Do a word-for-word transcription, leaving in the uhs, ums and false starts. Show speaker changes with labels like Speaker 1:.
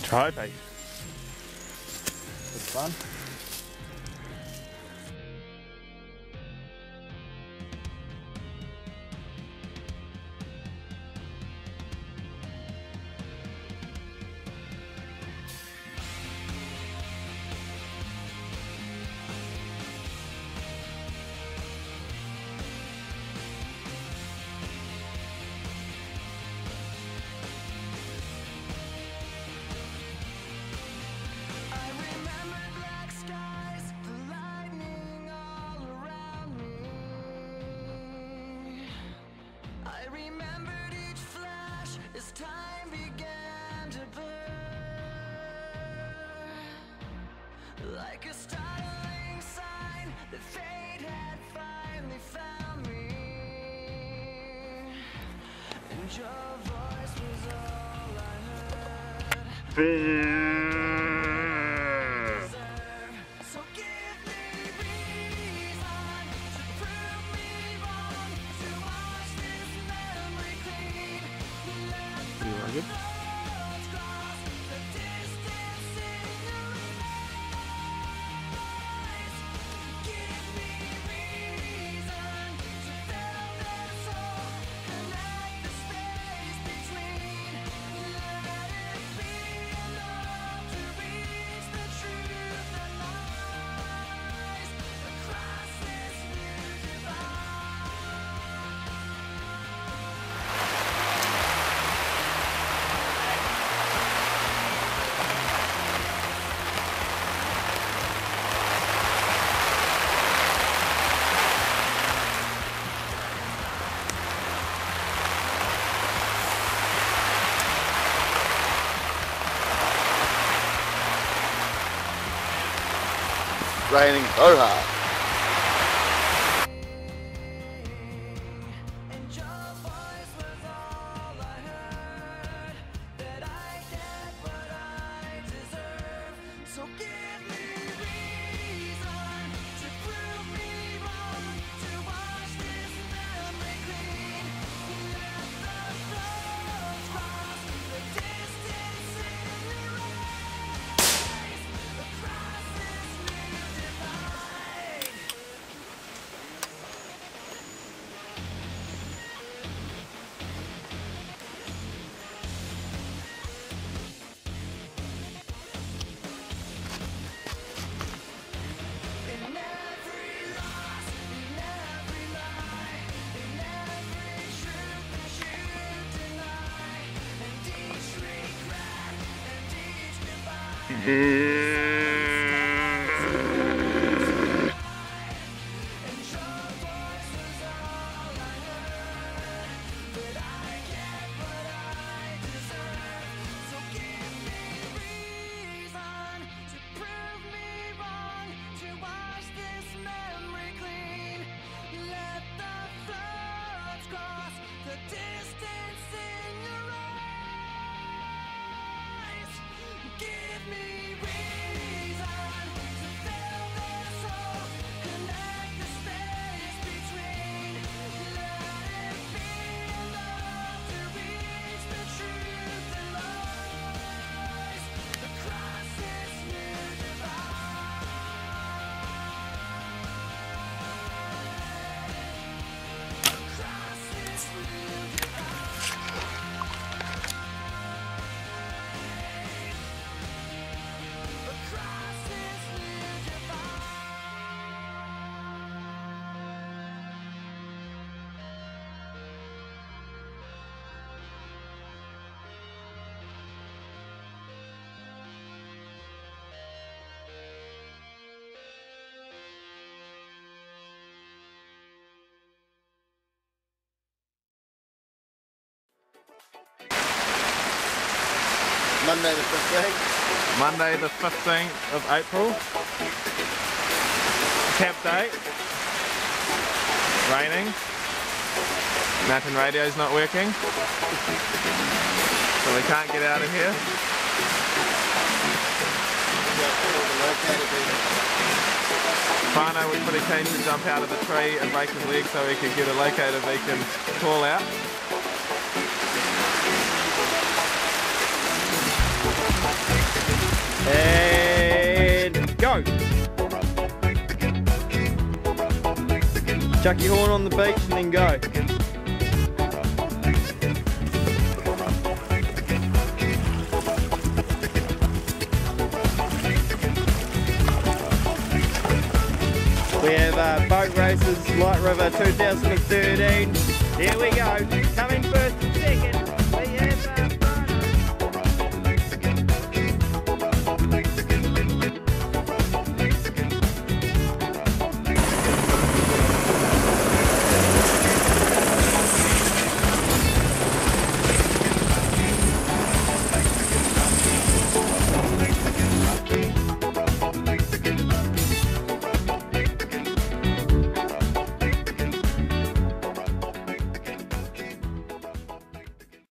Speaker 1: Trophy. It's fun.
Speaker 2: Like a startling sign that fate had finally found me, and your voice was all I heard. So give me reason to prove me wrong, to wash this memory clean. Let the roads cross the distance in your eyes. Give me reason to fill this hole, connect the space between. Let it be enough to reach the truth that lies across this new divide.
Speaker 3: Raining so hard.
Speaker 2: And your voice was all I heard, that I get what I deserve. So give me reason to prove me wrong, to wash this memory clean. Let the floods cross the distance in your eyes across this new divide. In every loss, in every lie, in every truth that you deny, and each regret, and each goodbye. And your voice was all I heard, that I get what I deserve. So give me reason to prove me wrong, to wash this memory clean. Let the floods cross the distance in your eyes. Give me reason to fill this hole, connect the space between. Let it be enough to reach the truth that lies across this new divide. Across this new divide. Across this new divide.
Speaker 3: Monday the fifteenth.
Speaker 1: Monday the fifteenth of April. Camp day. Raining. Mountain radio's not working. So we can't get out of here. Whānau was pretty keen to jump out of the tree and break his leg so he could get a locator beacon call out.
Speaker 2: Thank
Speaker 4: Chuck your horn on the beach and then go. We have uh, boat races, Light River two thousand thirteen. Here we go. Coming first and second.